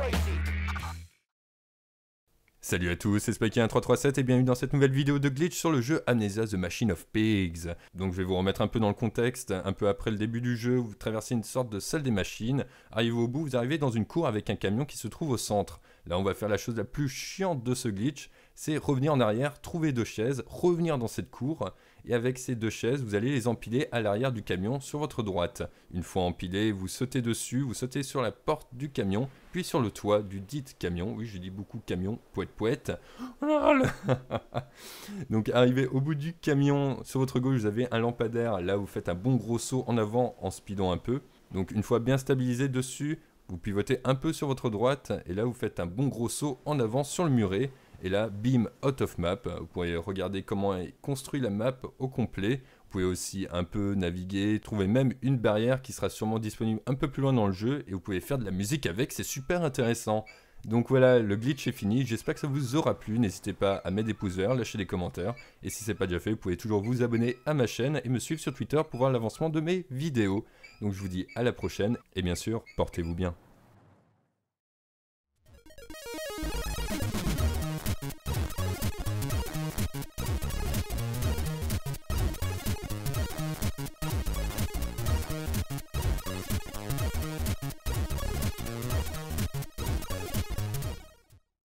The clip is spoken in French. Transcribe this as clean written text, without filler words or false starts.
Salut à tous, c'est Spikey1337 et bienvenue dans cette nouvelle vidéo de glitch sur le jeu Amnesia The Machine of Pigs. Donc je vais vous remettre un peu dans le contexte, un peu après le début du jeu, vous traversez une sorte de salle des machines, arrivez au bout, vous arrivez dans une cour avec un camion qui se trouve au centre. Là on va faire la chose la plus chiante de ce glitch, c'est revenir en arrière, trouver deux chaises, revenir dans cette cour, et avec ces deux chaises, vous allez les empiler à l'arrière du camion sur votre droite. Une fois empilées, vous sautez dessus, vous sautez sur la porte du camion, puis sur le toit du dit camion. Oui, je dis beaucoup camion, poète poète. Donc arrivé au bout du camion, sur votre gauche, vous avez un lampadaire. Là, vous faites un bon gros saut en avant en speedant un peu. Donc une fois bien stabilisé dessus, vous pivotez un peu sur votre droite, et là, vous faites un bon gros saut en avant sur le muret. Et là, bim, out of map. Vous pourrez regarder comment est construit la map au complet. Vous pouvez aussi un peu naviguer, trouver même une barrière qui sera sûrement disponible un peu plus loin dans le jeu. Et vous pouvez faire de la musique avec, c'est super intéressant. Donc voilà, le glitch est fini. J'espère que ça vous aura plu. N'hésitez pas à mettre des pouces verts, lâcher des commentaires. Et si ce n'est pas déjà fait, vous pouvez toujours vous abonner à ma chaîne et me suivre sur Twitter pour voir l'avancement de mes vidéos. Donc je vous dis à la prochaine et bien sûr, portez-vous bien.